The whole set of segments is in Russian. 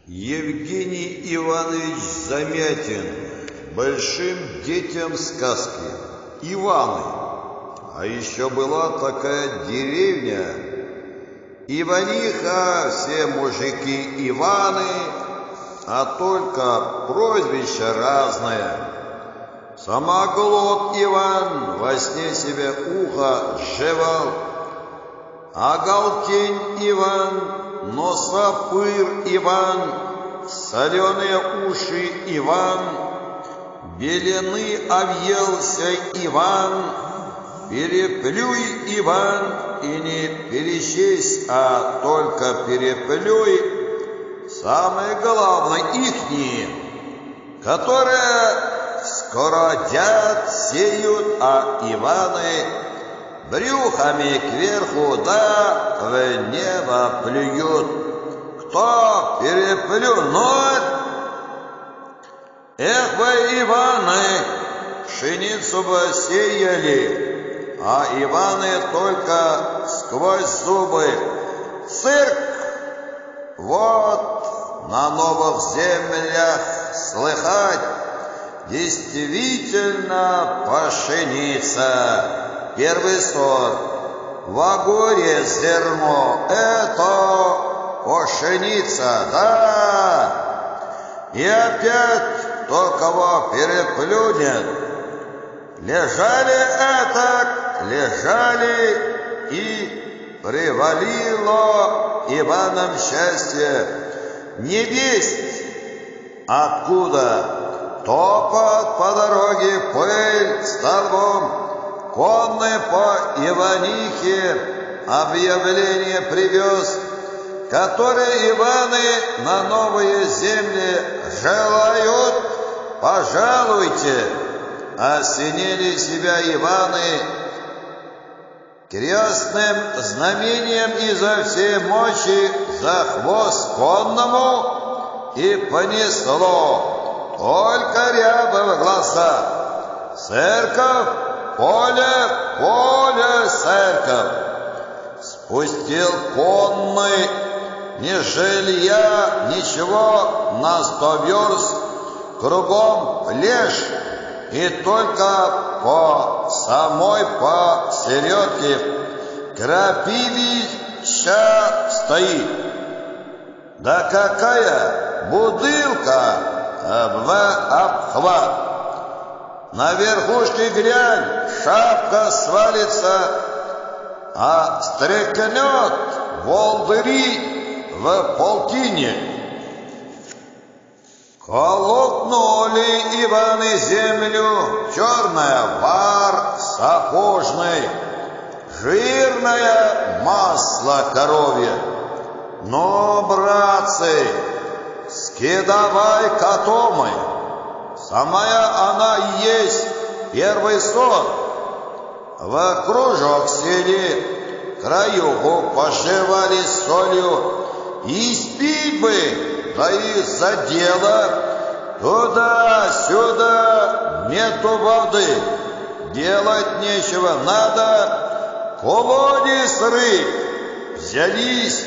Евгений Иванович Замятин. Большим детям сказки. Иваны. А еще была такая деревня. Иваниха, все мужики Иваны, а только прозвище разное. Самоглот Иван во сне себе ухо сжевал, Оголтень Иван, носопыр Иван, соленые уши Иван, белены объелся Иван, переплюй Иван, и не перечесть, а только переплюй, самое главное ихние, которые скородят сеют, а Иваны брюхами кверху да в небо плюют. Кто переплюнет? Эх вы, Иваны, пшеницу бы сеяли, а Иваны только сквозь зубы. Цирк! Вот на новых землях слыхать действительно пшеница. Первый сорт. В огуре зерно. Это пшеница, да. И опять кто кого переплюнет. Лежали и привалило Иванам счастье. Не весть откуда топот по дороге, пыль столбом. Конный по Иванихе объявление привез, которые Иваны на новые земли желают, пожалуйте. Осенили себя Иваны крестным знамением изо всей мочи за хвост конному, и понесло только ряба в глаза. Церковь, поле, церковь. Спустил конный, ни жилья, ничего, на 100 верст, кругом лежь, и только по самой посередке крапивища стоит. Да какая бутылка в обхват! На верхушке глянь, шапка свалится, а стрекнет волдыри в полтине. Колотнули Иваны землю, черная вар сапожный, жирное масло коровье. Но, братцы, скидавай котомы, самая она и есть первый сорт. В кружок сели, краюху пожевали солью, и спить бы, да и за дело, туда-сюда нету воды, делать нечего, надо колодец рыть. Взялись,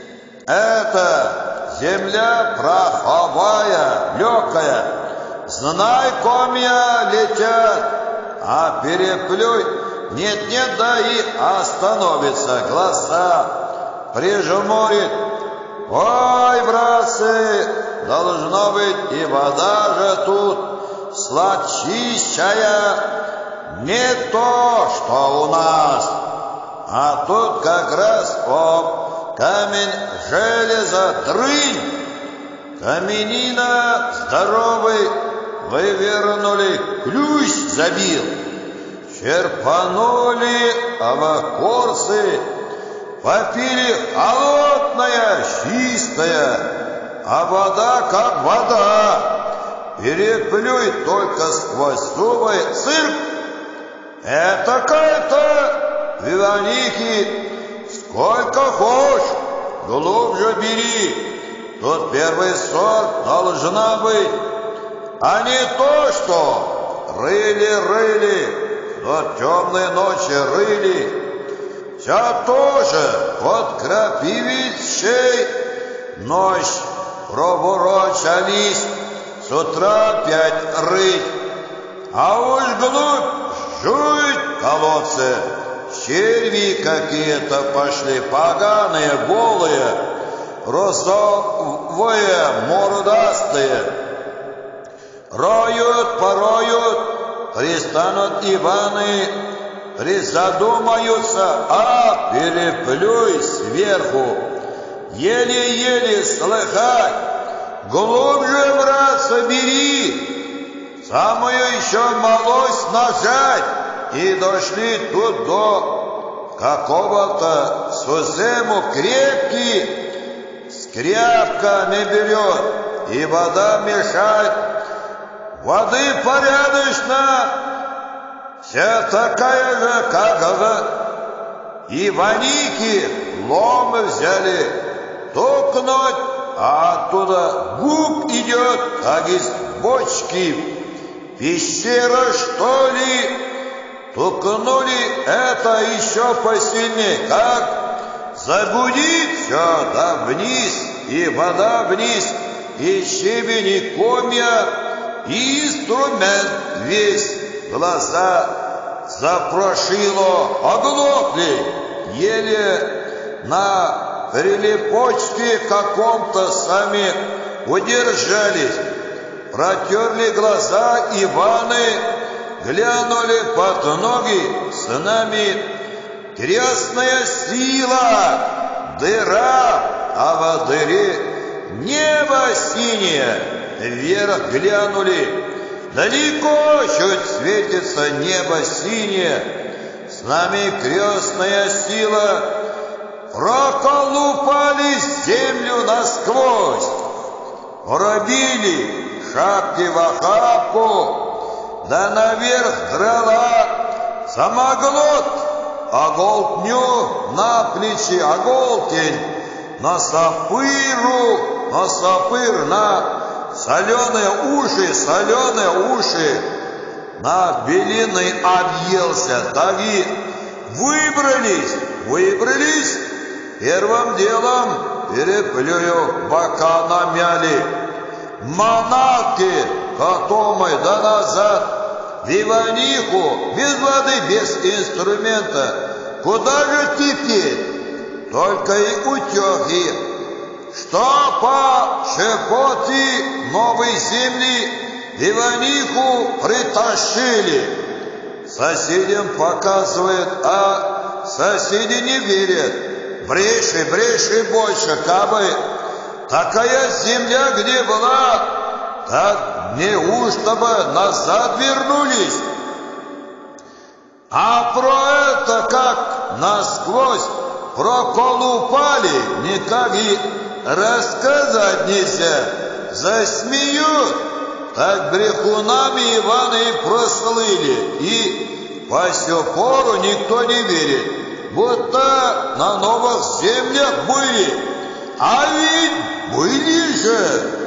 это земля праховая, легкая, знай, комья летят, а переплюй, нет-нет, да и остановится, глаза прижмурит. Ой, братцы, должно быть, и вода же тут сладчищая, не то, что у нас, а тут как раз камень железа дрынь, каменина здоровый, вывернули, ключ забил, черпанули авакорцы, попили холодная, чистая, а вода как вода, переплюй только сквозь зубы, цирк. Это какая-то в Иванихе, сколько хочешь, глубже бери, тут первый сорт должна быть, а не то, что рыли, до темной ночи рыли. Вся тоже под крапивищей ночь проворочались, с утра опять рыть. А уж глубь жуть колодцы, черви какие-то пошли, поганые, голые, розовые, мордастые. Роют, пороют, пристанут Иваны, призадумаются, а переплюй сверху. Еле-еле слыхать, глубже, братцы, бери, самую еще малость нажать, и дошли тут до какого-то сузему крепкий, скряпка не берет, и вода мешает. Воды порядочно, вся такая же, как Иваники, ломы взяли, тукнуть, а оттуда губ идет, как из бочки. Пещера, что ли? Тукнули, это еще посильнее, как загудит все, да вниз, и вода вниз, и щебень, и комья, и инструмент весь, глаза запрошило, оглохли, еле на прилипочке каком-то сами удержались, протерли глаза Иваны, глянули под ноги, с нами крестная сила, дыра, а во дыре небо синее, вверх глянули, далеко чуть светится небо синее, с нами крестная сила, проколупали землю насквозь, пробили шапки в охапку, да наверх драла самоглот, оголтню на плечи, оголтень, на сапыр, на соленые уши, на белины объелся, так и выбрались, первым делом переплюю бока намяли, манатки котомы да назад, в Иваниху, без воды, без инструмента, куда же теперь, только и утехи, что по шепоте новой земли Иваниху притащили. Соседям показывает, а соседи не верят. Бреши больше, кабы такая земля где была, так неужто бы назад вернулись? А про это как насквозь проколупали, никак и рассказать нельзя. Засмеют, так брехунами Иваны и прослыли, и по сю пору никто не верит, будто на новых землях были, а ведь были же.